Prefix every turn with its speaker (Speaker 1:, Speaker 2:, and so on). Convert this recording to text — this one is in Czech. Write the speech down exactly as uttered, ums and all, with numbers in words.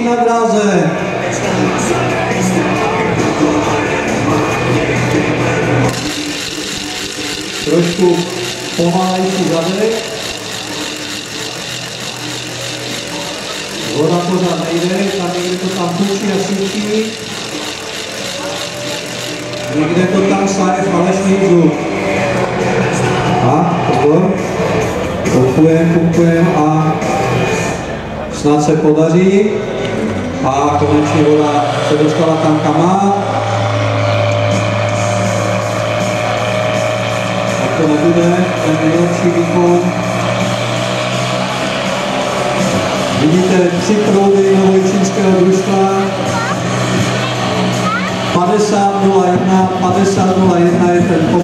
Speaker 1: na dráze. Trošku pomalejší zadek. Voda pořád nejde, tam někde to tam půjčí a svíčí. Někde to tam sáje falešný vzduch. A pozor, pumpujeme, pumpujeme a snad se podaří. A konečně voda se dostala tam, kam má. Tak to nebude ten nejlepší výkon. Vidíte tři proudy Novojčínského družstva. padesát nula jedna, padesát nula jedna je ten